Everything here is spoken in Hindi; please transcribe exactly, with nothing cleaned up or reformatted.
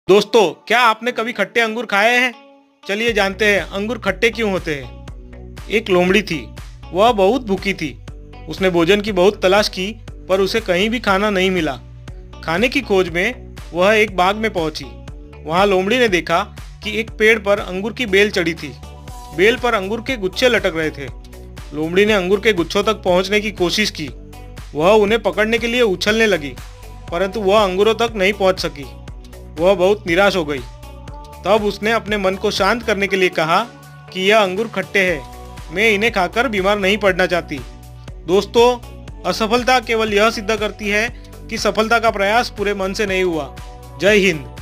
दोस्तों, क्या आपने कभी खट्टे अंगूर खाए हैं? चलिए जानते हैं अंगूर खट्टे क्यों होते हैं। एक लोमड़ी थी, वह बहुत भूखी थी। उसने भोजन की बहुत तलाश की, पर उसे कहीं भी खाना नहीं मिला। खाने की खोज में वह एक बाग में पहुंची। वहां लोमड़ी ने देखा कि एक पेड़ पर अंगूर की बेल चढ़ी थी। बेल पर अंगूर के गुच्छे लटक रहे थे। लोमड़ी ने अंगूर के गुच्छों तक पहुंचने की कोशिश की। वह उन्हें पकड़ने के लिए उछलने लगी, परंतु वह अंगूरों तक नहीं पहुंच सकी। वह बहुत निराश हो गई। तब उसने अपने मन को शांत करने के लिए कहा कि यह अंगूर खट्टे हैं, मैं इन्हें खाकर बीमार नहीं पड़ना चाहती। दोस्तों, असफलता केवल यह सिद्ध करती है कि सफलता का प्रयास पूरे मन से नहीं हुआ। जय हिंद।